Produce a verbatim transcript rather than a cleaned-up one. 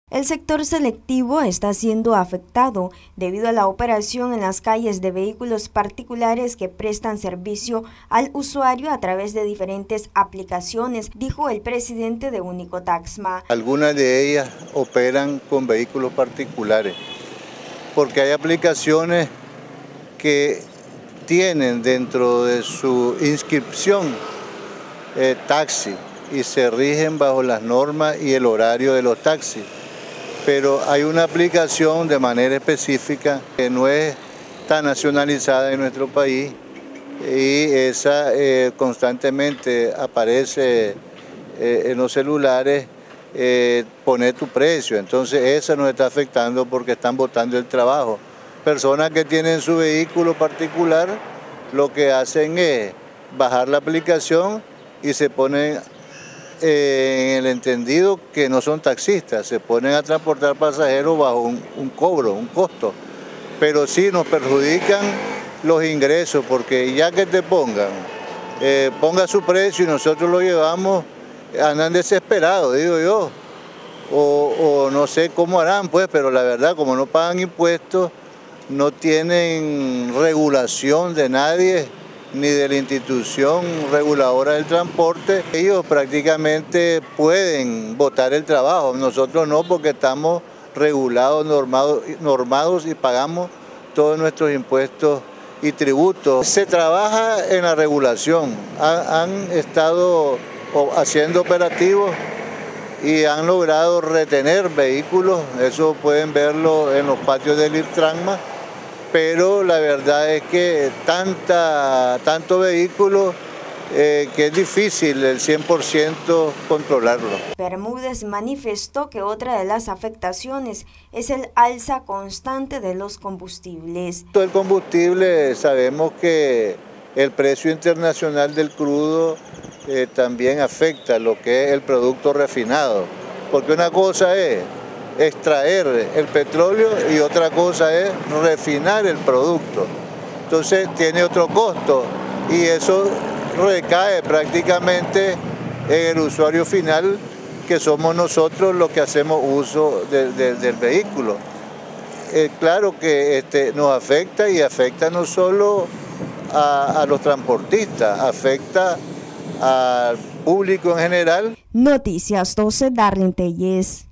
El sector selectivo está siendo afectado debido a la operación en las calles de vehículos particulares que prestan servicio al usuario a través de diferentes aplicaciones, dijo el presidente de Unicotaxma. Algunas de ellas operan con vehículos particulares, porque hay aplicaciones que tienen dentro de su inscripción eh, taxi y se rigen bajo las normas y el horario de los taxis. Pero hay una aplicación de manera específica que no es tan nacionalizada en nuestro país y esa eh, constantemente aparece eh, en los celulares, eh, pone tu precio. Entonces esa nos está afectando porque están botando el trabajo. Personas que tienen su vehículo particular lo que hacen es bajar la aplicación y se ponen en el entendido que no son taxistas, se ponen a transportar pasajeros bajo un, un cobro, un costo, pero sí nos perjudican los ingresos, porque ya que te pongan, eh, ponga su precio y nosotros lo llevamos, andan desesperados, digo yo, o, o no sé cómo harán, pues, pero la verdad, como no pagan impuestos, no tienen regulación de nadie, ni de la institución reguladora del transporte, ellos prácticamente pueden botar el trabajo, nosotros no, porque estamos regulados, normados, normados y pagamos todos nuestros impuestos y tributos. Se trabaja en la regulación, han, han estado haciendo operativos y han logrado retener vehículos, eso pueden verlo en los patios del IRTRANSMA, pero la verdad es que tanta, tanto vehículo eh, que es difícil el cien por ciento controlarlo. Bermúdez manifestó que otra de las afectaciones es el alza constante de los combustibles. El combustible, sabemos que el precio internacional del crudo eh, también afecta lo que es el producto refinado, porque una cosa es extraer el petróleo y otra cosa es refinar el producto. Entonces tiene otro costo y eso recae prácticamente en el usuario final, que somos nosotros los que hacemos uso de, de, del vehículo. Eh, claro que este, nos afecta y afecta no solo a, a los transportistas, afecta al público en general. Noticias doce, Darlene Telles.